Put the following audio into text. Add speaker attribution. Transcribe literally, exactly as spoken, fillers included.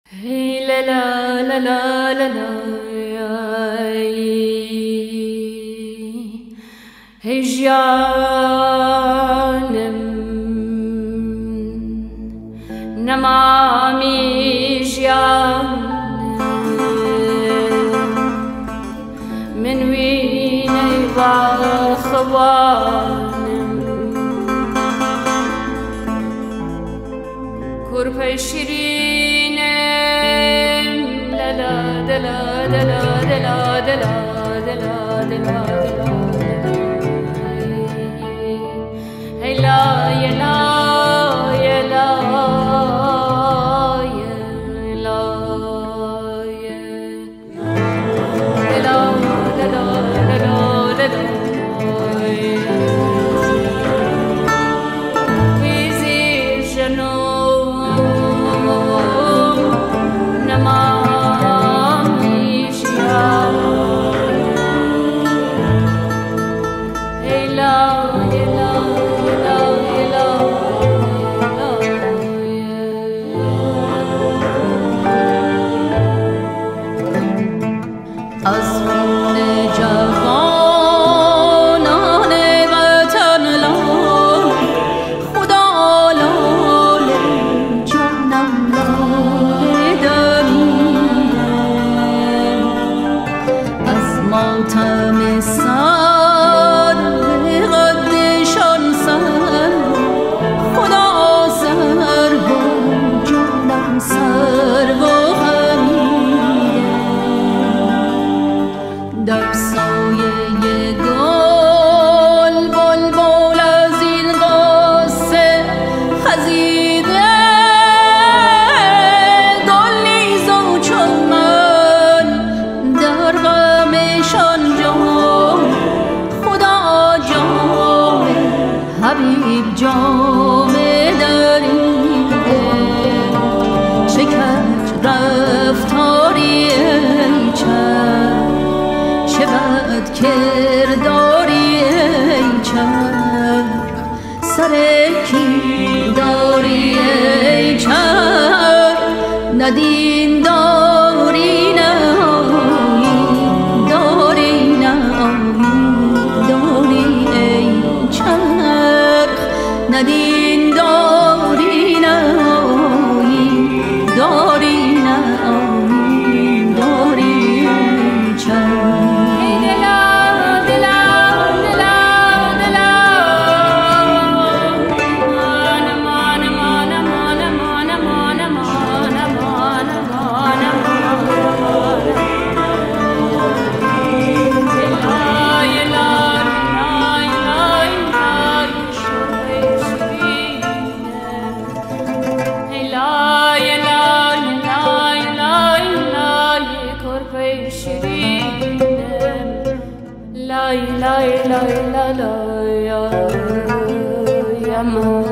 Speaker 1: Hey la la la la la la, hey جانم نمامی جانم من وینی و خوانم کرپی شیرینم لا دلا دلا دلا دلا دلا دلا دلا hey la ya la ya la ya la ya la la la la la حبیب جامه دریده شکر رفتاری ای چر چه بد کرداری ای چر سر کی داری ای چر ندین داری نه داری نه داری ای چر ندین داری نایی داری نایی داری چند دلا دلا دلا دلا مان مان مان مان مان مان مان مان مان la la la la la ya ya